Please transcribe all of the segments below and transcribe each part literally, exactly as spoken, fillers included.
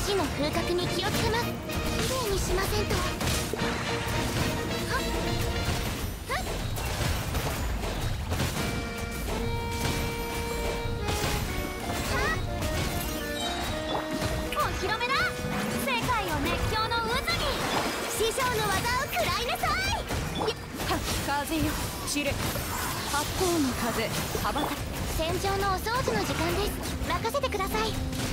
火の風格に気をつけます。きれいにしませんと。はっはっお披露目だ。世界を熱狂の渦に師匠の技を食らいなさい。 風よ散れ、八方の風羽ばたけ。 戦場のお掃除の時間です。任せてください。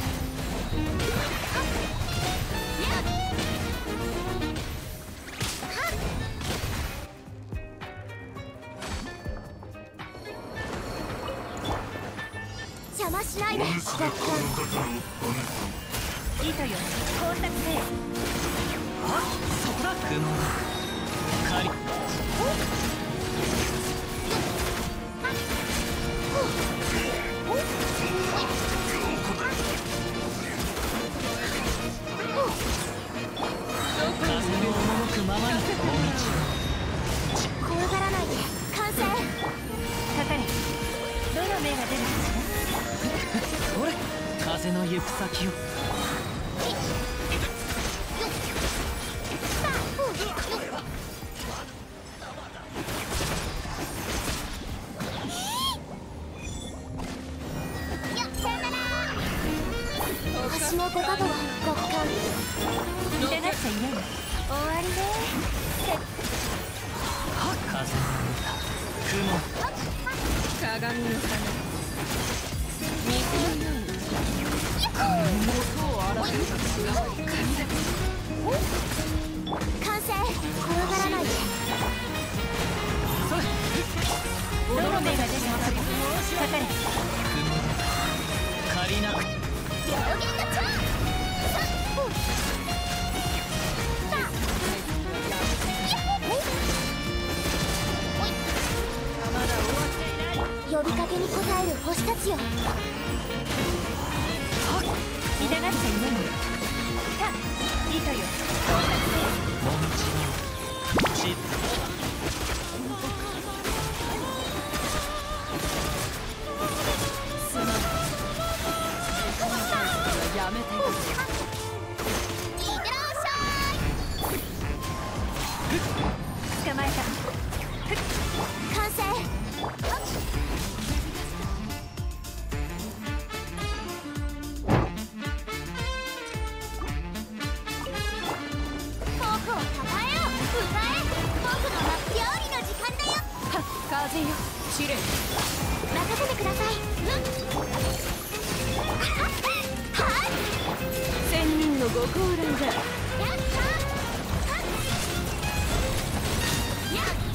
邪魔しないで。 糸よ工作せよ。あ、そこだ。雲が狩り。風の赴くままに怖がらないで。完成。 かかれ。どの目が出るかしら。それ風の行く先を。 星のご加護は極寒。 痛がっちゃいないの。 終わりで。 風の歌雲鏡の花水のように元を表す完成。怖がらないで。 それどの目が出るかかかれ。雲借りなく両言の蝶。呼びかけに応える星たちよ。 痛がっちゃいないの。さあ糸よ工作せよ。もみちちすまない。やめて。 いってらっしゃい。 捕まえた。 完成。 風よ散れ。 任せてください。 仙人のご高覧だ。 やったやっ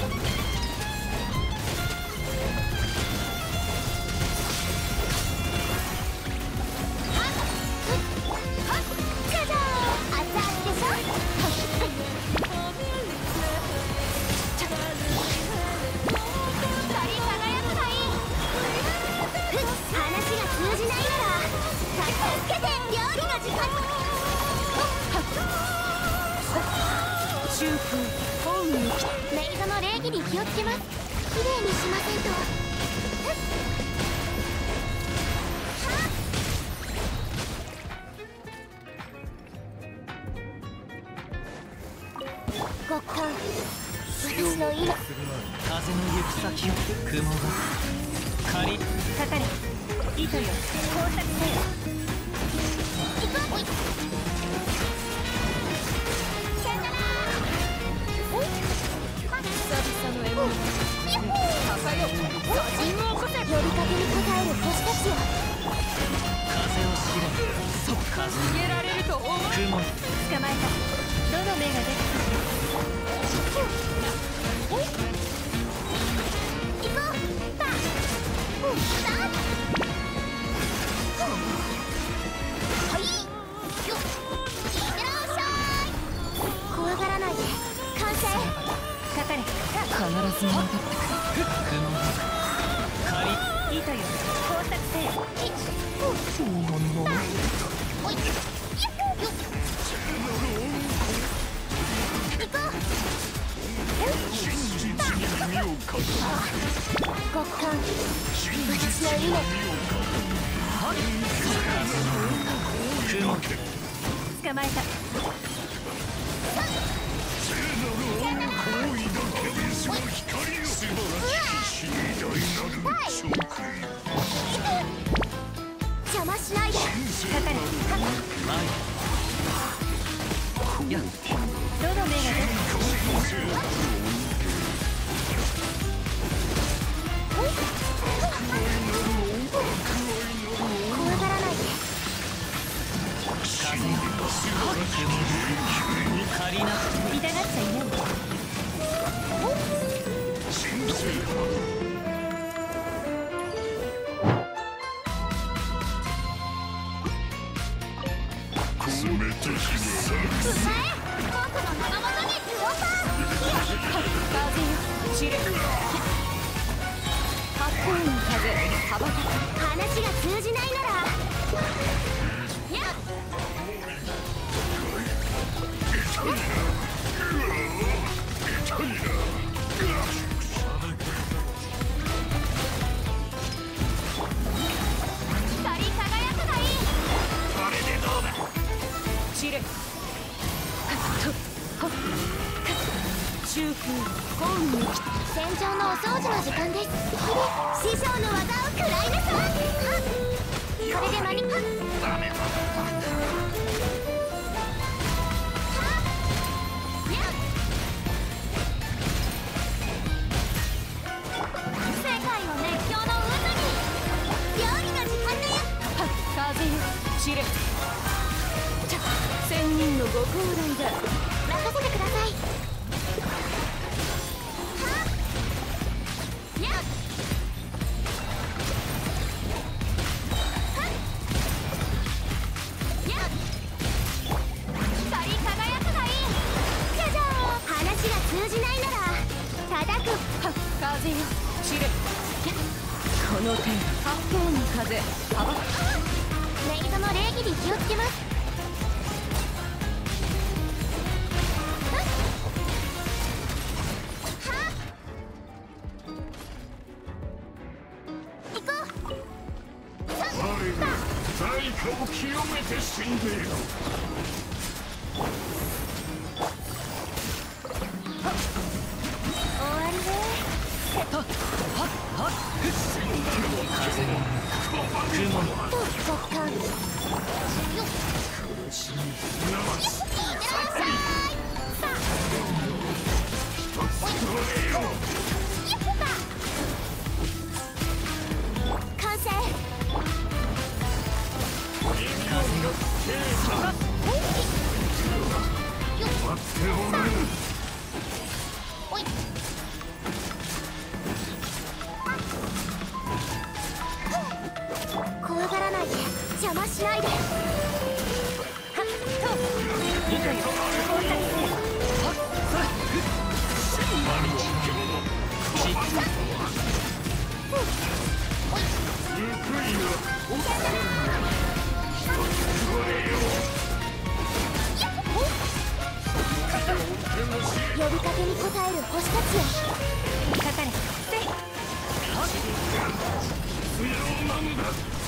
メイドの礼儀に気をつけます。きれいにしませんと。極寒。私の今。 風の行く先を雲が借りかかれ。糸よ工作せよ。 行こう。 久々の獲物。傘よ。 呼びかけに応える星たちよ。 風を知れ。そう風逃げられると思う。雲捕まえた。どの目が出るかしら。 行こう。パー。はい。よっ。いってらっしゃい。怖がらないで。完成。 かかれ。必ず戻ってくる。雲が借り糸よ工作せよ。 おい。行こう。極寒。私の命。 雲捕まえた。 聖なる王の行為だけでその光を素晴らしき偉大なる職員邪魔しないで。 かかれ。前やどの目が出る。 怖がらないで。 風借りなくて痛がっちゃいない。 神聖冷たきうまい。僕の名のもとにルオパ風よ散れ。八方の風羽ばたく。 話が通じないならやっ光り輝くがいい。 これでどうだ散れ。中空本に戦場のお掃除の時間です。師匠の技を食らいなさい。これでマニパダメだ世界を熱狂の渦に。料理の時間だよ。 風よ散れ。千人のご高麗だ。 任せてください。やっやっ光り輝くがいい。じゃじゃーん。話が通じないなら叩く。 風よ散れ。この手八方の風羽ばたく。 メイドの礼儀に気をつけます。行こう。 我が在家を清めて死んでいる終わりね。と極寒。よっ。いってらっしゃい。さあ。やった。完成。 待っておれおい。怖がらないで。邪魔しないで。はっと。いいかよ。呼びかけに応える星たちよ。 かかれ。せい。 必要なんだ